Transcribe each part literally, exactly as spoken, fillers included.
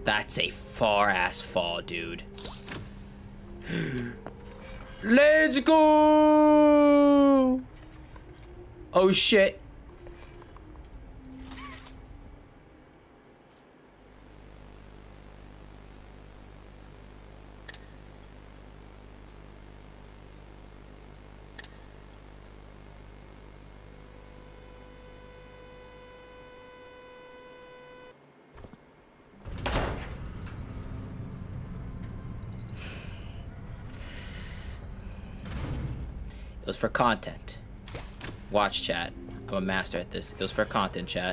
That's a far-ass fall, dude. Let's go! Oh, shit. It was for content. Watch, chat. I'm a master at this. It was for content, chat.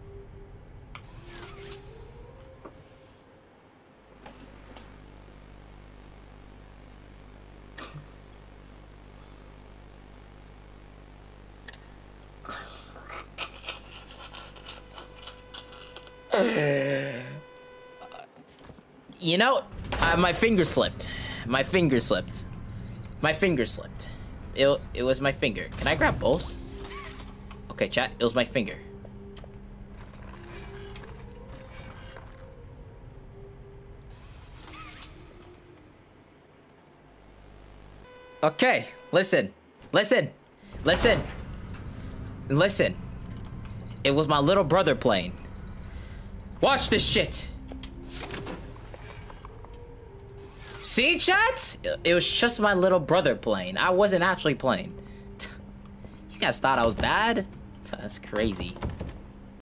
You know, uh, my finger slipped. My finger slipped. My finger slipped. It, it was my finger. Can I grab both? Okay, chat. It was my finger. Okay, listen. Listen. Listen. Listen. It was my little brother playing. Watch this shit. See, chat? It was just my little brother playing. I wasn't actually playing. You guys thought I was bad? That's crazy.